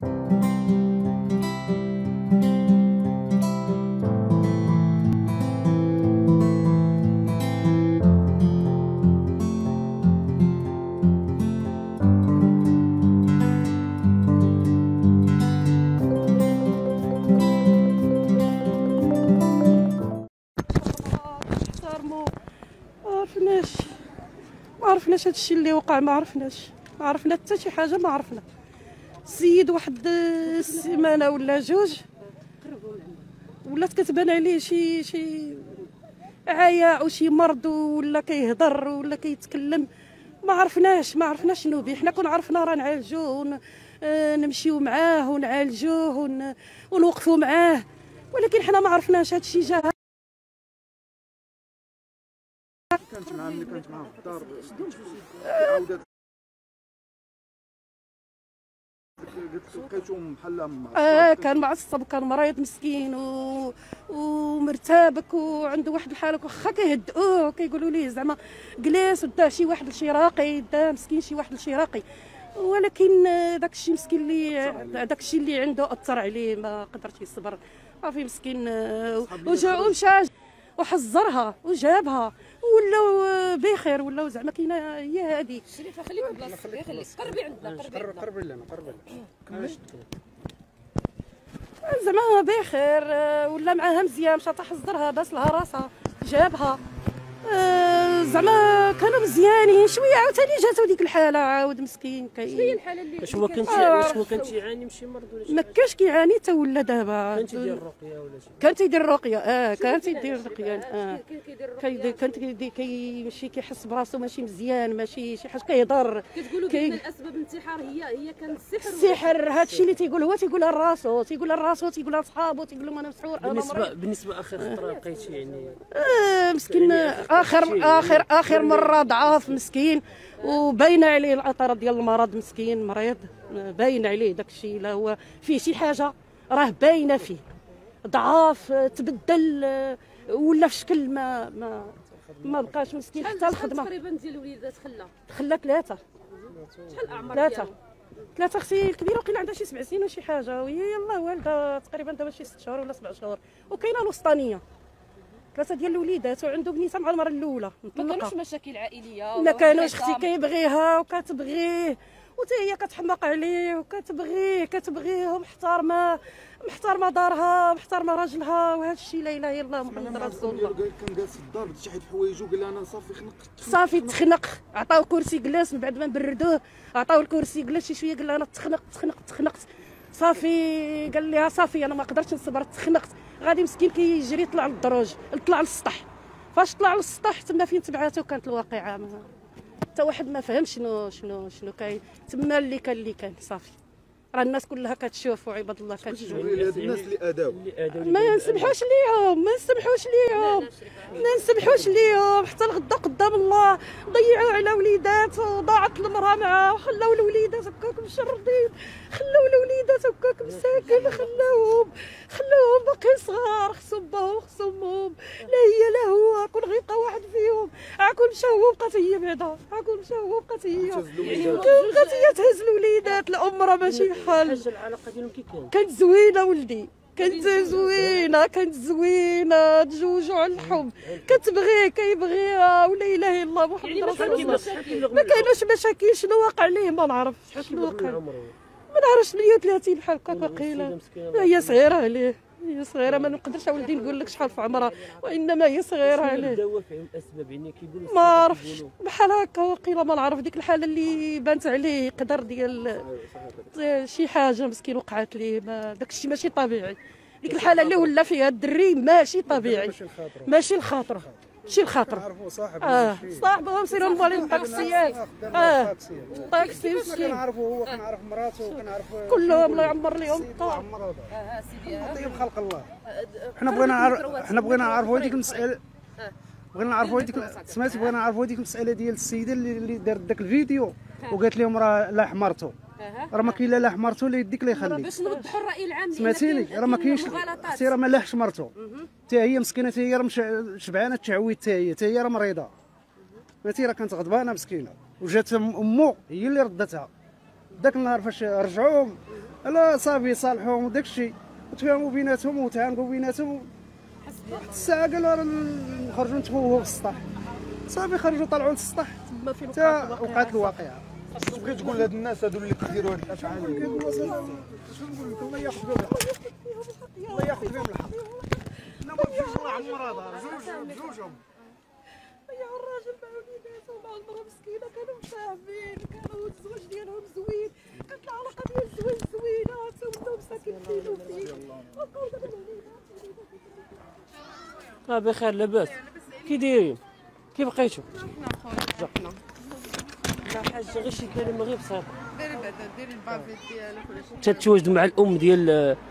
ما عرفناش هادشي اللي وقع، ما عرفنا حتى شي حاجه، ما عرفنا. السيد واحد السيمانه ولا جوج ولات كتبان عليه شي عياء وشي مرض، ولا كيهضر ولا كيتكلم، ما عرفناش شنو بيه. حنا كون عرفنا راه نعالجوه نمشيو معاه ونعالجوه ونوقفوا معاه، ولكن حنا ما عرفناش هادشي جا. كانت معاه ملي كانت معاه في الدار عاودت قلت لقيتهم بحال كان معصب، كان مريض مسكين ومرتبك وعنده واحد الحاله، واخا كيهدئوه كيقولوا ليه زعما جلس وداه شي واحد لشراقي، داه مسكين شي واحد لشراقي، ولكن داكشي مسكين اللي عنده اثر عليه، ما قدرش يصبر صافي مسكين، ومشى وحزرها وجابها ولاو بخير، ولاو زعما كاينه هي هذه. شريفه خليك بلاصتك، خليك قربي عندنا، قربي لنا زعما بخير، ولا معاها مزيان، مشى تحزرها باس لها راسها جابها، زعما كانوا مزيانين شويه، عاوتاني جاتو ديك الحاله، عاود مسكين شويه الحاله اللي واش هو كان تيعاني من شي مرض ولا شي ما كاش كيعاني حتى ولا دابا. كان تيدير الرقيه ولا شي؟ كان تيدير الرقيه، كان تيدير الرقيه، كان كيمشي كيحس براسو ماشي مزيان، ماشي شي حاجه كيهضر. كتقولوا بان الاسباب الانتحار هي كان السحر هادشي اللي تيقول هو، تيقولها لراسو، تيقولها لصحابو، تيقول لهم انا مسحور. بالنسبه اخر خطره لقيتي يعني مسكين اخر مره ضعاف مسكين، وباينه عليه الاثار ديال المرض، مسكين مريض باين عليه داكشي، لا هو فيه شي حاجه راه باينه فيه، ضعاف، تبدل، ولا في شكل ما بقاش مسكين حتى الخدمه. تقريبا ديال الوليدات خلى 3. شحال الاعمار ديالهم؟ 3 اختي الكبيره وقيله عندها شي 7 سنين وشي حاجه، وهي يلاه والده تقريبا دابا شي 6 شهور ولا 7 شهور، وكاينه الوسطانيه 3 ديال الوليدات، وعنده بنيته مع المره الاولى مطلقه. ما كانوش مشاكل عائليه؟ ما كانوش، اختي كيبغيها وكتبغيه، وحتى هي كتحماق عليه وكتبغيه محترمه دارها، محترمه راجلها، وهذا الشيء لا اله الا الله محمد رسول الله. كان جالس في الدار بدات شحال حوايجو، قال لها انا صافي تخنق، عطاو كرسي جلس من بعد ما نبردوه، عطاو الكرسي جلس شي شويه، قال لها انا تخنقت صافي، قال لها صافي انا ما قدرتش نصبر، تخنقت، غادي مسكين كيجري طلع للدروج، طلع للسطح، فاش طلع للسطح تما فين تبعاتو كانت الواقعه، حتى واحد ما فهم شنو كاين تما، اللي كان صافي، راه الناس كلها كتشوف، وعباد الله كتشوف. الناس اللي اداو ما نسمحوش ليهم، حتى الغدا قدام الله ضيعوا على وليدات، وضاعت المراه معاه، وخلاو الوليدات هكاك مشردين، خلاو الوليدات هكاك مساكن، خلاوهم باقيين صغار، خصهم باهم خصهم امهم، لا هي لا هو، كون غيبقى واحد فيهم، كون مشى هو بقات هي بعدا، كون مشى هو بقات هي تهز الوليدات، الام راه ماشي بحال. العلاقه ديالهم كي كانت زوينه ولدي، كانت زوينه تزوجوا على الحب، كتبغيه كيبغيها، ولا اله الا الله محمد رسول الله. ما كايناش مشاكل، شنو واقع ليه ما نعرف، شنو واقع، ما نعرفش 38 بحال هكاك واقيلا، هي صغيره عليه، هي صغيره، ما نقدرش اولدي نقول لك شحال في عمرها، وانما هي صغيره عليه. الدوافع والاسباب يعني كيقولوا ما عرفتش بحال هكا واقيلا، ما نعرف ديك الحاله اللي بانت عليه قدر ديال شي حاجه مسكين وقعت ليه، داك الشيء ماشي طبيعي، ديك الحاله اللي ولا فيها الدري ماشي طبيعي، ماشي الخاطر نعرفوا صاحبه مسيروا للموالين الطاكسيات، طاكسي مسكين كنعرفوا، هو كنعرف مراته، وكنعرف كلهم الله يعمر لهم الدار. سيدي طيب خلق الله. حنا بغينا نعرفوا هذيك المساله، سمعتي، بغينا نعرفوا هذيك المساله ديال السيده اللي دارت داك الفيديو وقالت لهم راه لا حمرته، راه ما كاين لا حمرته لا يديك لا يخليك، باش نوضحوا الراي العام، سمعتيني، راه ما كاينش، اختي راه ما لاحش مرته، حتى هي مسكينه، حتى هي راه شبعانه التعويض، حتى هي راه مريضه، سمعتي، راه كانت غضبانه مسكينه، وجات امه هي اللي ردتها داك النهار فاش رجعوا لا صافي صالحوهم وداك الشيء وتفاهموا بيناتهم وتعانقوا بيناتهم. واحد الساعه قالوا راه نخرجوا نتفوهوا في السطح، صافي خرجوا طلعوا للسطح تما فين حتى وقعت الواقعه. اش بغيت تقول لهاد الناس هادو اللي كيديروا هاد الافعال؟ شنو نقول لك، الله ياخذ بهم الحق، الله ياخذ بهم الحق. لا ما بجوج الله عمر هذا بجوجهم. يا الراجل مع وليداتو مع المراه مسكينه كانوا مشاهبين، كانوا الزواج ديالهم زوين، كانت العلاقه ديال الزواج زوينه، ولاو مساكين فين وفين. بخير لاباس. كي دايرين؟ كي بقيتو؟ لا حاجه غير شي كلمه غير بسيطه. ديري البافيت ديالك ولا شي تتواجدوا مع الام ديال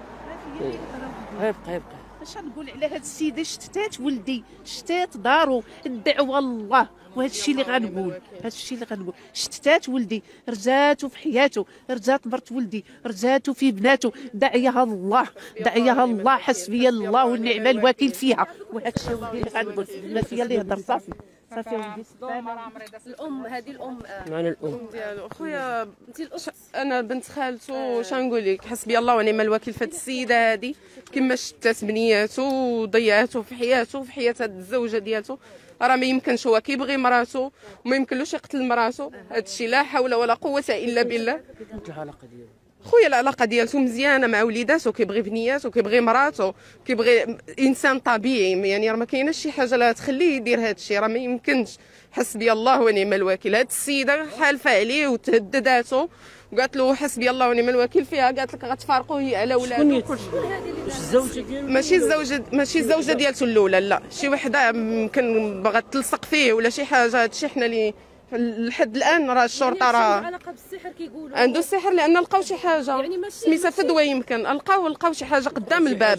يبقى اش نقول على هاد السيده؟ شتات ولدي، شتات دارو، الدعوه الله، وهذا الشيء اللي غنقول، هذا الشيء اللي غنقول. شتات ولدي، رجاتو في حياته، رجات مرت ولدي، رجاتو في بناته، دعيها الله، دعيها الله، حسبي الله ونعم الوكيل فيها، وهذا الشيء ولدي اللي غنقول. ما فيا اللي يهضر، صافي صافي ولدي. الام، هذه الام معنا الام ديالو خويا. انت الاخت. انا بنت خالته. شنقول لك، حسبي الله ونعم الوكيل في هذه السيده هذه، كما شتات بنياته وضيعته في حياته وفي حياه هذه الزوجه ديالته. راه ما يمكنش، هو كيبغي مراته وما يمكنلوش يقتل مراته. هذا الشيء لا حول ولا قوه الا بالله. كانت العلاقه ديالو خويا العلاقه ديالته مزيانه مع وليداته، كيبغي بنياته كيبغي مراته، كيبغي انسان طبيعي. يعني راه ما كايناش شي حاجه لا تخليه يدير هذا الشيء، راه ما يمكنش. حسبي الله ونعم الوكيل. هذه السيده حالفه عليه وتهدداته وقالت له حسبي الله ونعم الوكيل فيها، قالت لك غتفارقوا هي على ولادو وكل شيء. واش الزوجه ديالو؟ ماشي الزوجه ديالته الاولى، لا شي وحده يمكن باغا تلصق فيه ولا شي حاجه. هذا الشيء حنا اللي لحد الان راه الشرطه راه علاقه بالسحر كيقولوا. عنده السحر، لان لقاو شي حاجه يعني ماشي سميتها فدوى. يمكن لقاو شي حاجه قدام الباب.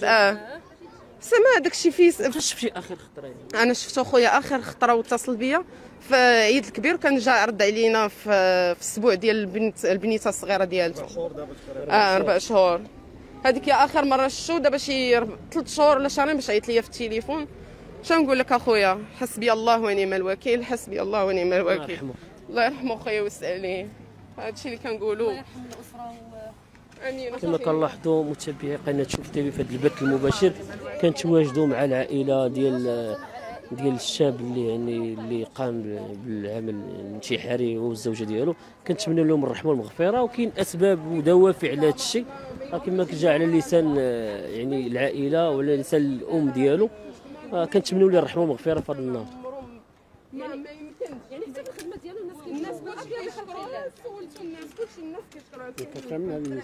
سما هذاك الشيء فيه. شفتي اخر خطره يعني؟ انا شفتو خويا اخر خطره واتصل بيا في عيد الكبير، كان جا رد علينا في الاسبوع ديال البنيته الصغيره ديالته. 4 شهور. هذيك يا اخر مره شفتو، دابا شي 3 شهور ولا شهرين باش عيط ليا في التليفون. شنقول لك اخويا، حسبي الله ونعم الوكيل، حسبي الله ونعم الوكيل. الله يرحمه خويا ويسع عليه. هذا الشيء اللي كنقولوا. الله يرحم الاسره امين. كما كنلاحظوا متابعي قناه شوف تيفي في هذا البث المباشر، كنتواجدوا مع العائله ديال الشاب اللي يعني اللي قام بالعمل الانتحاري هو والزوجه ديالو. كنتمنى لهم الرحمه والمغفره، وكاين اسباب ودوافع على هذا الشيء كما كجا على لسان يعني العائله وعلى لسان الام ديالو. كنتمنوا له الرحمه والمغفره في هذا النهار. ما يمكنش. يعني حتى الخدمه ديالو الناس كيشكروه، سولتو الناس كلشي الناس كيشكروه. كتفهمنا الناس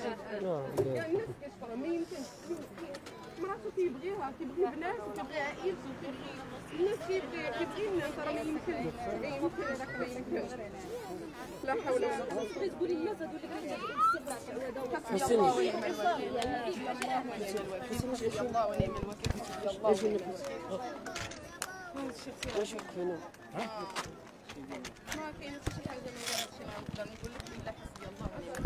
كيشكروه. ما يمكنش. مراتو كيبغيها، كيبغي بناته، كيبغي عائلته، الناس كيبغي الناس. راه ما يمكنش. ما يمكن هذاك ما يمكنش. لا حول ولا قوه. بغيت تقولي الناس هذو اللي حسبي الله ونعم الوكيل. ما كاينش شي حاجه من هذا الشيء نقدر نقول لك الا حسبي الله ونعم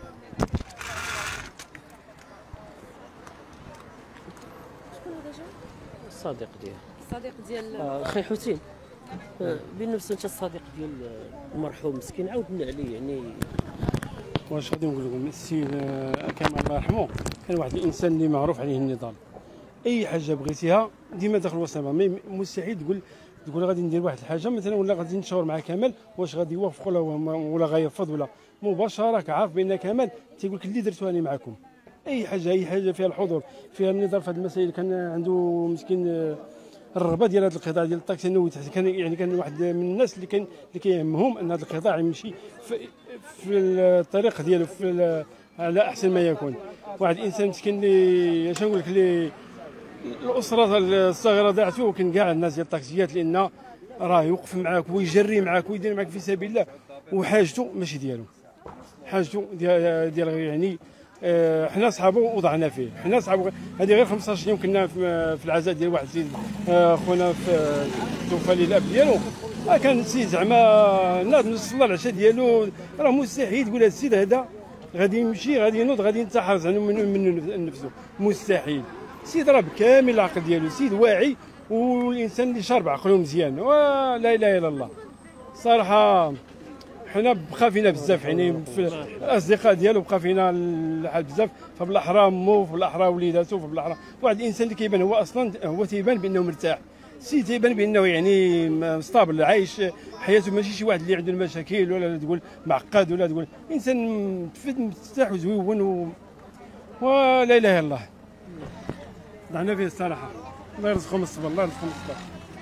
الوكيل. شكون هذا جا؟ الصديق ديالو. الصديق ديال اخي حسين، بالنفس انت الصديق ديال المرحوم مسكين، عاودنا عليه يعني. واش غادي نقول لكم؟ السيد كمال الله يرحمه كان واحد الانسان اللي معروف عليه النضال. اي حاجه بغيتيها ديما داخل وسطها. مستحيل تقول غادي ندير واحد الحاجه مثلا ولا غادي نتشاور مع كمال واش غادي يوافق ولا غيرفض ولا مباشره. عارف بان كمال تيقول لك اللي درتو انا معكم. اي حاجه فيها الحضور، فيها النضال في هذه المسائل. كان عنده مسكين الرغبه ديال هذا القطاع ديال الطاكسي انه كان واحد من الناس اللي كيهمهم ان هذا القطاع يمشي في الطريق ديالو على احسن ما يكون. واحد الانسان مسكين اللي اش نقول لك اللي الاسره الصغيره داعته، وكان كاع الناس ديال الطاكسيات لان راه يوقف معاك ويجري معاك ويدير معاك في سبيل الله، وحاجته ماشي ديالو، حاجته ديال يعني حنا صحابه وضعنا فيه. حنا صحابه هذه غير 15 يوم كنا في العزاء ديال واحد السيد خونا توفى لي الاب ديالو. كان السيد زعما ناض نصلى العشاء ديالو. راه مستحيل تقول هذا السيد هذا غادي يمشي غادي ينوض غادي ينتحر عنه من نفسه. مستحيل. السيد راه بكامل العقل ديالو، سيد واعي والانسان اللي شارب عقله مزيان. لا اله الا الله. صراحه حنا بقى فينا بزاف يعني في الاصدقاء ديالو بقى فينا الحال بزاف، فبالاحرى مو فبالاحرى وليداتو فبالاحرى واحد الانسان اللي كيبان هو اصلا هو تيبان بانه مرتاح، تيبان بانه يعني مستابل عايش حياته، ماشي شي واحد اللي عنده المشاكل ولا تقول معقد ولا تقول انسان مرتاح وزويون ولا اله الا الله. ضعنا فيه الصراحه، الله يرزقهم الصبر، الله يرزقهم الصبر.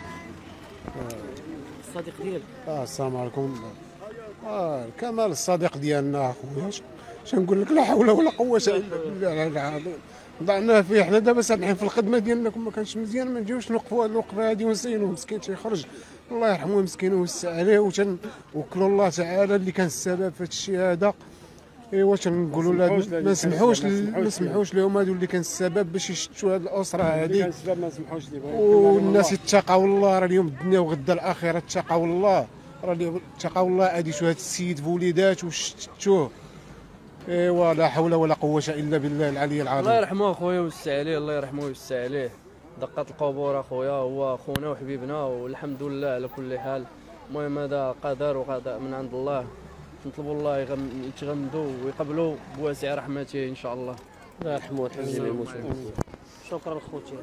الصديق ديالك السلام عليكم. كمال الصديق ديالنا اخويا، شنقول لك، لا حول ولا قوه الا بالله. ضعنا فيه حنا دابا سامحين في الخدمه ديالنا، كون ما كانش مزيان ما نجيوش نوقفوا هذه الوقفه هذه ونسينوه مسكين تيخرج، الله يرحمه مسكين ويوسع عليه، وكلوا الله تعالى اللي كان السبب في هذا الشيء هذا. ايوا تنقولوا ما نسمحوش لهم هادو اللي كان السبب باش يشتوا هذه الاسره هذه، والناس يتقوا الله. راه اليوم الدنيا وغدا الاخره، تقوا الله، راه اليوم تقوا الله. اديتوا هذا السيد بوليدات وشتوه. ايوا لا حول ولا قوه الا بالله العلي العظيم. الله يرحمه اخويا ويوسع عليه، الله يرحمه ويوسع عليه. دقات القبور اخويا، هو خونا وحبيبنا والحمد لله على كل حال. المهم هذا قدر وقضاء من عند الله، نطلبوا الله يتغمدوا ويقبلوا بواسع رحمته ان شاء الله. الله يرحمه ويرحم جميع الموتى. شكرا خوتي.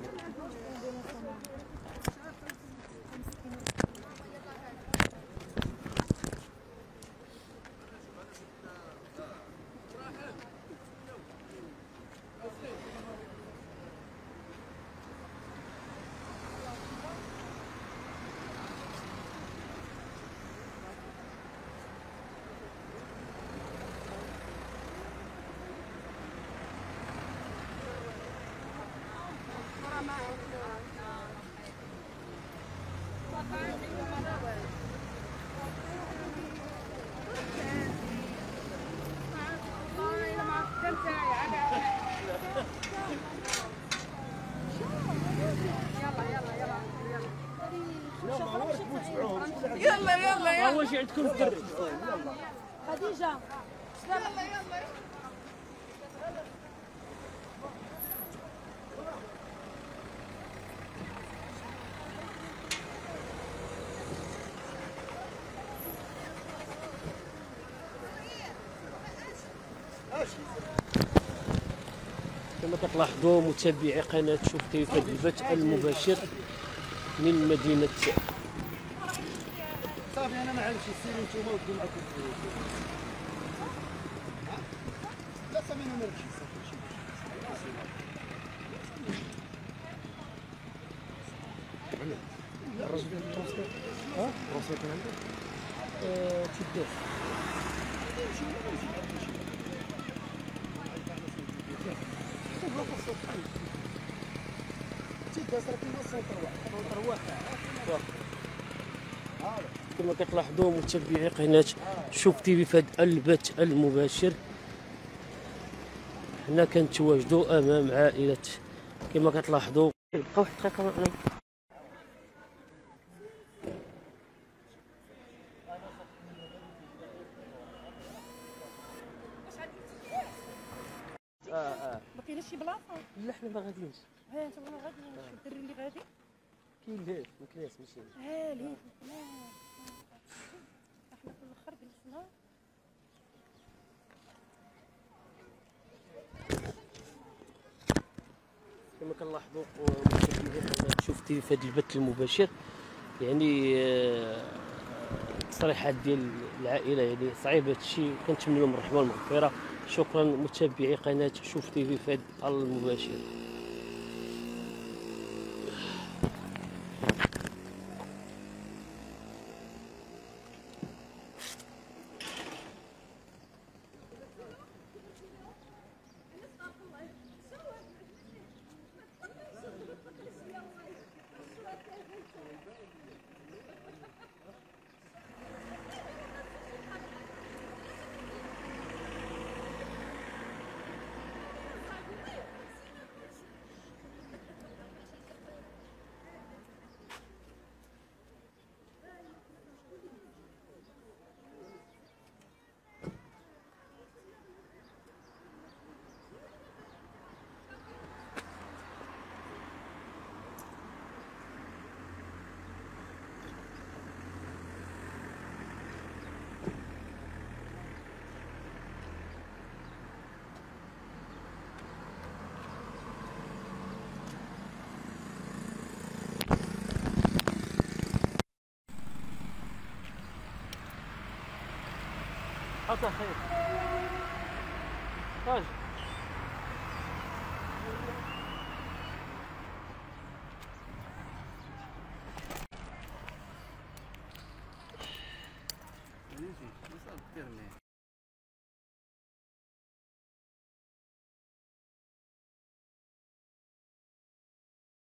يلا اول شيء عندكم الدري خديجه كما كتلاحظوا متابعي قناه شوف تي في البث المباشر من مدينه صافي انا ما عرفتش سيروا نتوما ودوا معكم لا صافي انا ما عرفتش الراجل ديال الترونسبير الترونسبير كان عندك تيداز كما كتلاحظوا متابعي قناه شوف تي في في هذا البث المباشر، حنا كنتواجدوا امام عائله كما كتلاحظوا. بقى واحد الدقيقه معنا. ما كاينش شي بلاصه؟ لا حنا ما غاديينش. ها انت ما غاديين شي الدري اللي غادي؟ كاين لهف مكلاس ماشي ها ليه احنا في الاخر جلسنا. كما كنلاحظوا متابعي قناه شوف تي في هذا البث المباشر، يعني التصريحات ديال العائله يعني صعيب هذا الشيء، كنتمنى لهم الرحمه والمغفره. شكرا متابعي قناه شوف تي في في هذا المباشر. صحة خير. اجي ماشي بس دير معايا